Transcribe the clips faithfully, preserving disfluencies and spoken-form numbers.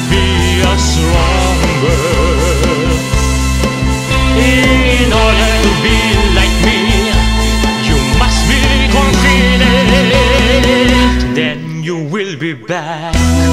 be a stronger. In order to be like me, you must be confident. Then you will be back.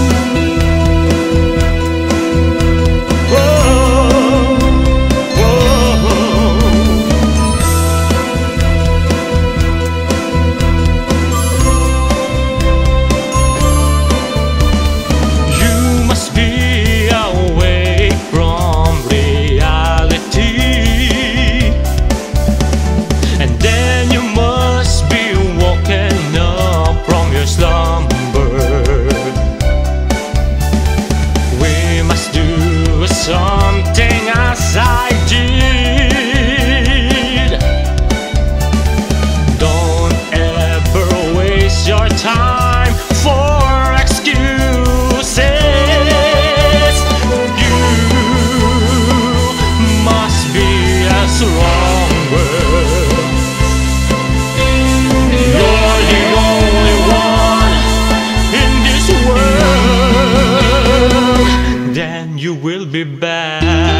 Slumber. We must do something as I did. Don't ever waste your time for excuses. You must be a stronger. You're the only one in this world. Then you will be back.